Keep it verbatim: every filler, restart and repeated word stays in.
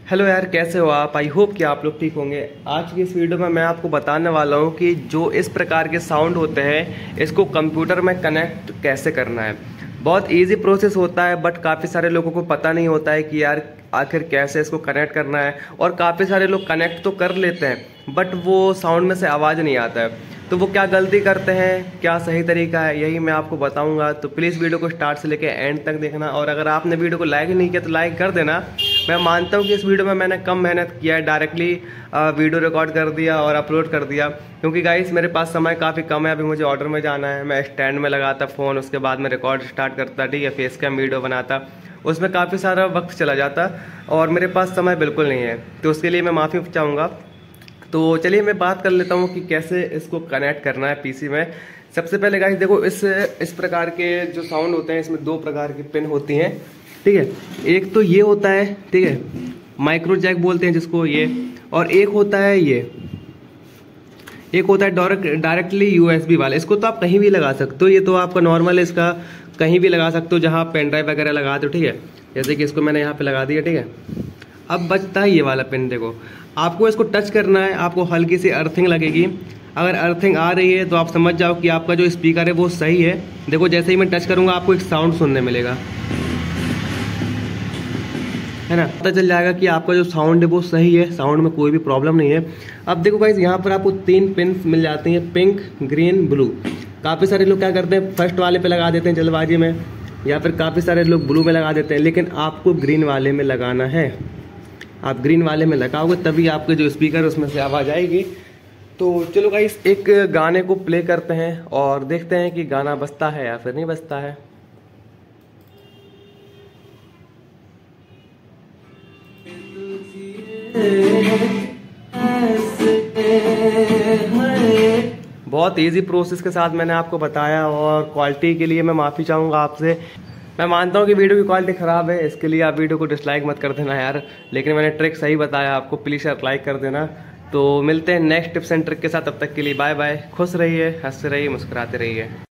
Hello यार, कैसे हो आप? आई होप कि आप लोग ठीक होंगे। आज की इस वीडियो में मैं आपको बताने वाला हूँ कि जो इस प्रकार के साउंड होते हैं इसको कंप्यूटर में कनेक्ट कैसे करना है। बहुत इजी प्रोसेस होता है, बट काफ़ी सारे लोगों को पता नहीं होता है कि यार आखिर कैसे इसको कनेक्ट करना है। और काफ़ी सारे लोग कनेक्ट तो कर लेते हैं बट वो साउंड में से आवाज़ नहीं आता है। तो वो क्या गलती करते हैं, क्या सही तरीका है, यही मैं आपको बताऊंगा। तो प्लीज़ वीडियो को स्टार्ट से लेकर एंड तक देखना। और अगर आपने वीडियो को लाइक नहीं किया तो लाइक कर देना। मैं मानता हूँ कि इस वीडियो में मैंने कम मेहनत किया है, डायरेक्टली वीडियो रिकॉर्ड कर दिया और अपलोड कर दिया, क्योंकि गाइस मेरे पास समय काफ़ी कम है। अभी मुझे ऑर्डर में जाना है, मैं स्टैंड में लगाता फ़ोन, उसके बाद मैं रिकॉर्ड स्टार्ट करता, ठीक है, फेस कैम वीडियो बनाता, उसमें काफ़ी सारा वक्त चला जाता और मेरे पास समय बिल्कुल नहीं है। तो उसके लिए मैं माफ़ी चाहूँगा। तो चलिए मैं बात कर लेता हूँ कि कैसे इसको कनेक्ट करना है पीसी में। सबसे पहले गाइस देखो, इस इस प्रकार के जो साउंड होते हैं इसमें दो प्रकार की पिन होती हैं, ठीक है। एक तो ये होता है, ठीक है, माइक्रो जैक बोलते हैं जिसको, ये। और एक होता है ये, एक होता है डायरेक्ट डायरेक्टली यूएसबी वाला। इसको तो आप कहीं भी लगा सकते हो, ये तो आपका नॉर्मल है, इसका कहीं भी लगा सकते हो जहाँ आप पेन ड्राइव वगैरह लगाते हो, ठीक है। जैसे कि इसको मैंने यहाँ पे लगा दिया, ठीक है। अब बचता है ये वाला पिन। देखो, आपको इसको टच करना है, आपको हल्की सी अर्थिंग लगेगी। अगर अर्थिंग आ रही है तो आप समझ जाओ कि आपका जो स्पीकर है वो सही है। देखो, जैसे ही मैं टच करूँगा आपको एक साउंड सुनने मिलेगा, है ना। पता चल जाएगा कि आपका जो साउंड है वो सही है, साउंड में कोई भी प्रॉब्लम नहीं है। अब देखो गाइस, यहाँ पर आपको तीन पिन मिल जाती हैं, पिंक, ग्रीन, ब्लू। काफ़ी सारे लोग क्या करते हैं, फर्स्ट वाले पे लगा देते हैं जल्दबाजी में, या फिर काफ़ी सारे लोग ब्लू में लगा देते हैं, लेकिन आपको ग्रीन वाले में लगाना है। आप ग्रीन वाले में लगाओगे तभी आपके जो स्पीकर है उसमें से आवाज़ आएगी। तो चलो गाइस, एक गाने को प्ले करते हैं और देखते हैं कि गाना बजता है या फिर नहीं बजता है। बहुत इजी प्रोसेस के साथ मैंने आपको बताया और क्वालिटी के लिए मैं माफ़ी चाहूँगा आपसे। मैं मानता हूँ कि वीडियो की क्वालिटी ख़राब है, इसके लिए आप वीडियो को डिसलाइक मत कर देना यार, लेकिन मैंने ट्रिक सही बताया आपको, प्लीज़ यार लाइक कर देना। तो मिलते हैं नेक्स्ट टिप्स एंड ट्रिक के साथ, तब तक के लिए बाय बाय। खुश रहिए, हंसते रहिए, मुस्कुराते रहिए।